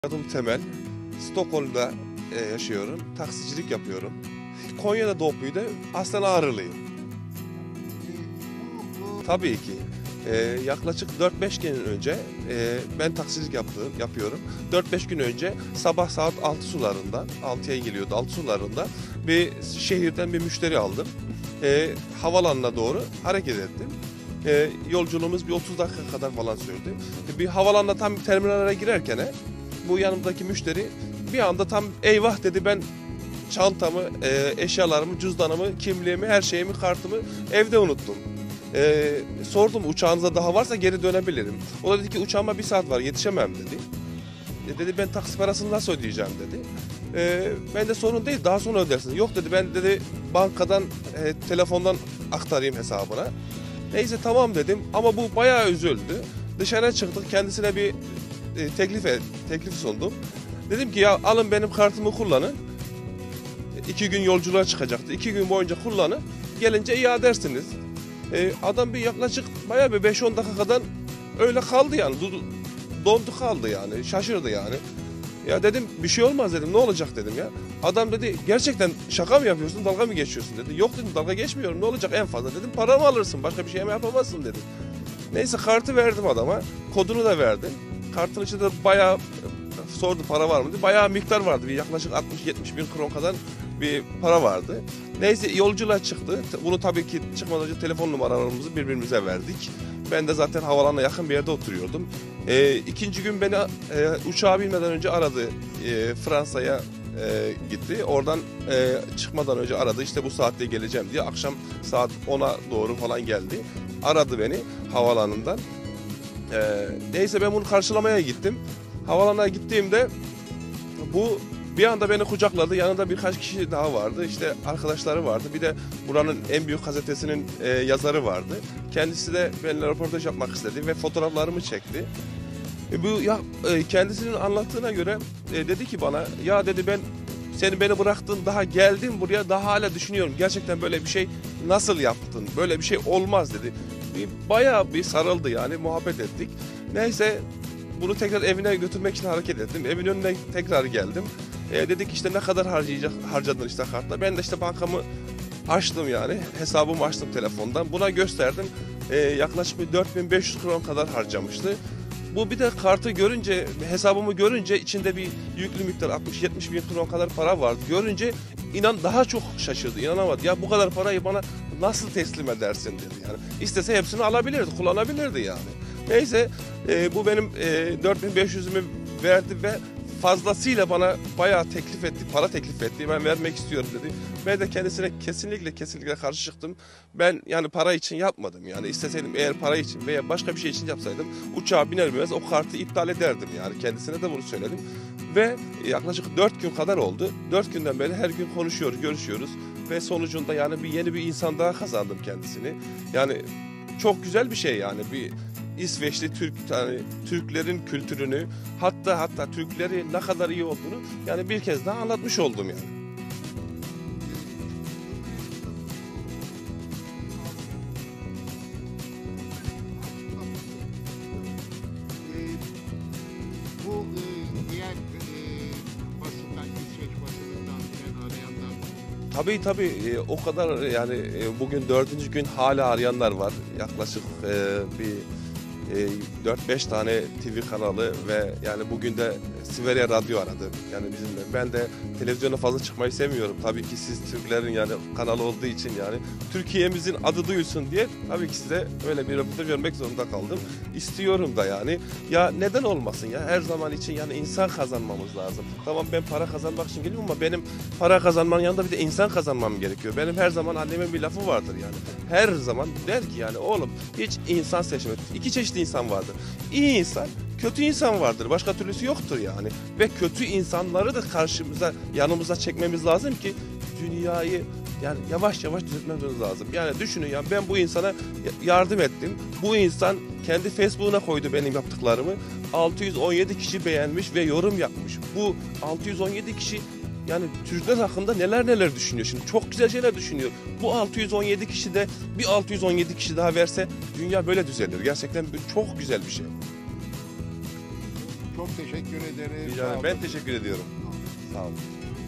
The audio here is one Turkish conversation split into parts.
Adım Temel. Stockholm'da yaşıyorum. Taksicilik yapıyorum. Konya'da doğup büyüdüm. Aslen Ağrılıyım. Tabii ki. Yaklaşık 4-5 gün önce ben taksicilik yapıyorum. 4-5 gün önce sabah saat 6 sularında, 6'ya geliyordu 6 sularında bir şehirden bir müşteri aldım. Havalanına doğru hareket ettim. Yolculuğumuz bir 30 dakika kadar falan sürdü. Bir havalanına tam terminale girerken bu yanımdaki müşteri bir anda tam eyvah dedi, ben çantamı, eşyalarımı, cüzdanımı, kimliğimi, her şeyimi, kartımı evde unuttum. Sordum, uçağınızda daha varsa geri dönebilirim. O da dedi ki uçağıma 1 saat var, yetişemem dedi. Dedi ben taksi parasını nasıl ödeyeceğim dedi. Ben de sorun değil, daha sonra ödersin. Yok dedi, ben dedi bankadan telefondan aktarayım hesabına. Neyse tamam dedim ama bu bayağı üzüldü. Dışarı çıktık, kendisine bir teklif sundum. Dedim ki ya alın benim kartımı kullanın. 2 gün yolculuğa çıkacaktı. 2 gün boyunca kullanın. Gelince iade edersiniz. Adam bir yaklaşık bayağı bir 5-10 dakikadan öyle kaldı yani. Dondu kaldı yani. Şaşırdı yani. Ya dedim bir şey olmaz dedim. Ne olacak dedim ya. Adam dedi gerçekten şaka mı yapıyorsun, dalga mı geçiyorsun dedi. Yok dedim, dalga geçmiyorum, ne olacak en fazla dedim. Para mı alırsın, başka bir şey mi yapamazsın dedim. Neyse kartı verdim adama. Kodunu da verdim. Kartın içinde bayağı sordu para var mı diye. Bayağı miktar vardı. Bir yaklaşık 60-70 bin kron kadar bir para vardı. Neyse yolculuğa çıktı. Bunu tabii ki çıkmadan önce telefon numaralarımızı birbirimize verdik. Ben de zaten havalanına yakın bir yerde oturuyordum. İkinci gün beni uçağa binmeden önce aradı. Fransa'ya gitti. Oradan çıkmadan önce aradı. İşte bu saatte geleceğim diye. Akşam saat 10'a doğru falan geldi. Aradı beni havalanından. Neyse ben bunu karşılamaya gittim. Havalanına gittiğimde bu bir anda beni kucakladı. Yanında birkaç kişi daha vardı. İşte arkadaşları vardı. Bir de buranın en büyük gazetesinin yazarı vardı. Kendisi de benimle röportaj yapmak istedi ve fotoğraflarımı çekti. Kendisinin anlattığına göre dedi ki bana, ya dedi ben beni bıraktın, daha geldim buraya, daha hala düşünüyorum. Gerçekten böyle bir şey nasıl yaptın? Böyle bir şey olmaz dedi. Bayağı bir sarıldı yani, muhabbet ettik. Neyse bunu tekrar evine götürmek için hareket ettim. Evin önüne tekrar geldim. Dedik işte ne kadar harcadın işte kartla. Ben de işte bankamı açtım yani. Hesabımı açtım telefondan. Buna gösterdim. Yaklaşık bir 4500 kron kadar harcamıştı. Bu bir de kartı görünce, hesabımı görünce içinde bir yüklü miktar 60-70 bin kron kadar para vardı. Görünce daha çok şaşırdı, inanamadı. Ya bu kadar parayı bana nasıl teslim edersin dedi yani. İstese hepsini alabilirdi, kullanabilirdi yani. Neyse bu benim 4500'ümü verdi ve fazlasıyla bana bayağı para teklif etti. Ben vermek istiyorum dedi. Ben de kendisine kesinlikle karşı çıktım. Ben yani para için yapmadım yani. İsteseydim eğer para için veya başka bir şey için yapsaydım uçağa biner binmez o kartı iptal ederdim yani. Kendisine de bunu söyledim. Ve yaklaşık 4 gün kadar oldu. 4 günden beri her gün konuşuyoruz, görüşüyoruz. Ve sonucunda yani yeni bir insan daha kazandım kendisini. Yani çok güzel bir şey yani. Bir İsveçli Türklerin kültürünü, hatta Türkleri ne kadar iyi olduğunu yani bir kez daha anlatmış oldum yani. Bu diğer basından, İsveç basınından filan arayanlar. Tabii o kadar yani bugün 4. gün hala arayanlar var. Yaklaşık bir 4-5 tane TV kanalı ve yani bugün de Siverya Radyo aradı yani bizimle. Ben de televizyona fazla çıkmayı sevmiyorum. Tabii ki siz Türklerin yani kanalı olduğu için yani Türkiye'mizin adı duyulsun diye tabii ki size öyle bir röportaj vermek zorunda kaldım. İstiyorum da yani. Ya neden olmasın ya, her zaman için yani insan kazanmamız lazım. Tamam ben para kazanmak için geliyorum ama benim para kazanmanın yanında bir de insan kazanmam gerekiyor. Benim her zaman annemin bir lafı vardır yani. Her zaman der ki yani oğlum hiç insan seçme. 2 çeşit insan vardır. İyi insan, kötü insan vardır. Başka türlüsü yoktur yani. Ve kötü insanları da yanımıza çekmemiz lazım ki dünyayı yani yavaş yavaş düzeltmemiz lazım. Yani düşünün ya, ben bu insana yardım ettim. Bu insan kendi Facebook'una koydu benim yaptıklarımı. 617 kişi beğenmiş ve yorum yapmış. Bu 617 kişi yani Türkler hakkında neler düşünüyor şimdi. Çok güzel şeyler düşünüyor. Bu 617 kişi de bir 617 kişi daha verse dünya böyle düzelir. Gerçekten çok güzel bir şey. Çok teşekkür ederim. Rica Sağ ederim. olun. Ben teşekkür ediyorum. Sağ olun.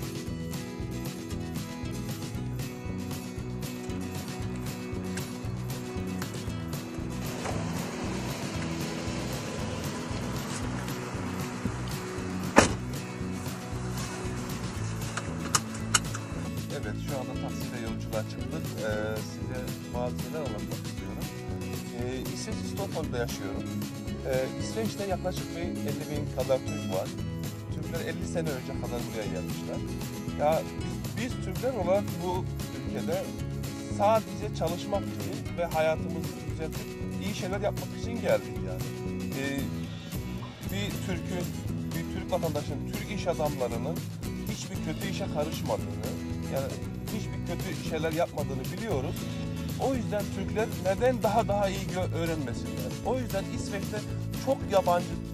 Evet, şu anda taksiyle yolculuğa çıktık. Size bazı şeyler anlatmak istiyorum. İsveç, Stockholm'da yaşıyorum. İsveç'te yaklaşık bir 50.000 kadar Türk var. Türkler 50 sene önce kadar buraya gelmişler. Ya biz Türkler olarak bu ülkede sadece çalışmak için ve hayatımızı düzeltip iyi şeyler yapmak için geldik yani. Bir Türk vatandaşın, Türk iş adamlarının hiçbir kötü işe karışmadığını, yani hiçbir kötü şeyler yapmadığını biliyoruz. O yüzden Türkler neden daha iyi öğrenmesinler? O yüzden İsveç'te çok yabancı